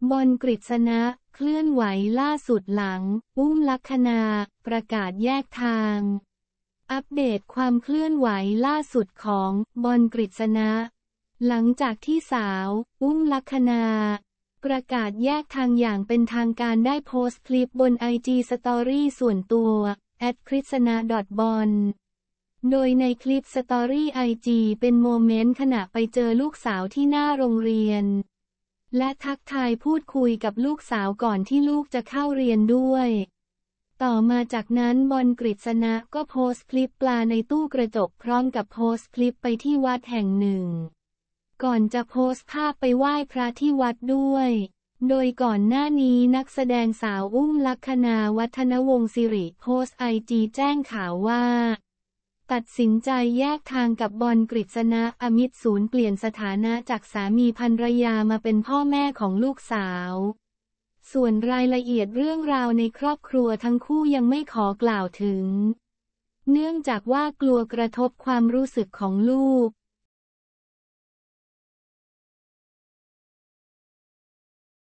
บอลกฤษณะเคลื่อนไหวล่าสุดหลังอุ้มลัคนาประกาศแยกทางอัปเดตความเคลื่อนไหวล่าสุดของบอลกฤษณะหลังจากที่สาวอุ้มลัคนาประกาศแยกทางอย่างเป็นทางการได้โพสต์คลิปบน IG Story ส่วนตัว @krisna.bon โดยในคลิปสตอรี่ IG เป็นโมเมนต์ขณะไปเจอลูกสาวที่หน้าโรงเรียนและทักทายพูดคุยกับลูกสาวก่อนที่ลูกจะเข้าเรียนด้วยต่อมาจากนั้นบอลกฤษณะก็โพสต์คลิปปลาในตู้กระจกพร้อมกับโพสต์คลิปไปที่วัดแห่งหนึ่งก่อนจะโพสต์ภาพไปไหว้พระที่วัดด้วยโดยก่อนหน้านี้นักแสดงสาวอุ้มลัคนาวัฒนวงศ์สิริโพสต์ IG แจ้งข่าวว่าตัดสินใจแยกทางกับบอลกฤษณะอมิตศูนย์เปลี่ยนสถานะจากสามีภรรยามาเป็นพ่อแม่ของลูกสาวส่วนรายละเอียดเรื่องราวในครอบครัวทั้งคู่ยังไม่ขอกล่าวถึงเนื่องจากว่ากลัวกระทบความรู้สึกของลูก